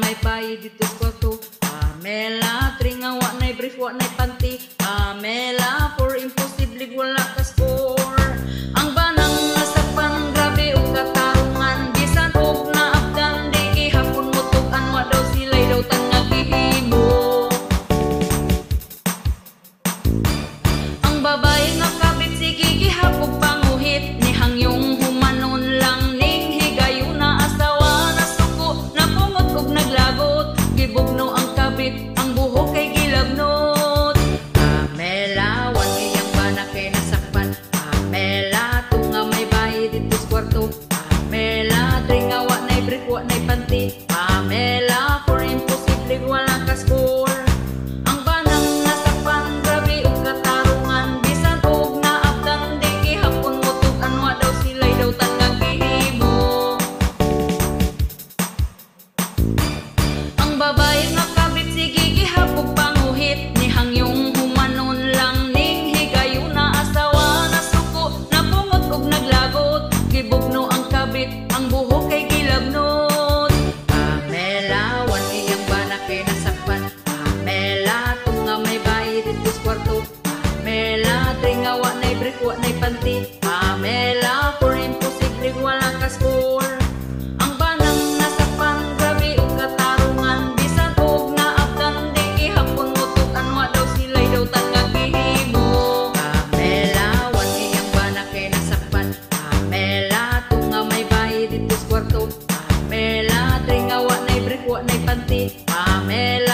may bayad dito sa kwarto. Pamela, tri nga wa na'y brief, wa na'y panty. Pamela, for imposible wala ka score. Ang banang nasakpan, grabe o katarungan. Bisan og naabdan, di ihapon mo tugan. Wa daw sila'y daw tan nga gihimo. Ang babae nga kabit, sige gihapog panguhit. Ni hangyong humanon lang ning higayon na asawa na suko. Napungot og naglagot, gibugno ang kabit, ang buhok kay gilabnot. Pamela, wan iyang bana kay nasakpan. Pamela, tunga may bayad dito sa kwarto. Pamela, tri nga wa na'y brief, wa na'y panty. Pamela, for imposible wala ka score. Ang banang nasakpan, grabe og katarungan. Bisan og naabdan, di gihapon mo tugan. Wa daw sila'y daw tan nga gihimo. Ang babae nga kabit, sige gihapog panguhit. Ni hangyong humanon lang ning higayon na asawa na suko. Napungot og naglagot, gibugno ang kabit, ang buhok kay gilabnot. Pamela, wan iyang bana kay nasakpan. Pamela, tunga may bayad dito sa kwarto. Pamela, tri nga wa na'y brief, wa na'y panty. Pamela, for imposible wala ka score. Ang banang nasakpan, grabe og katarungan. Bisan og naabdan, di gihapon mo tugan. Wa daw sila'y daw tan nga gihimo. Pamela, wan iyang bana kay nasakpan. Pamela, tunga may bayad dito sa kwarto. Pamela, tri nga wa na'y brief, wa na'y panty. Pamela,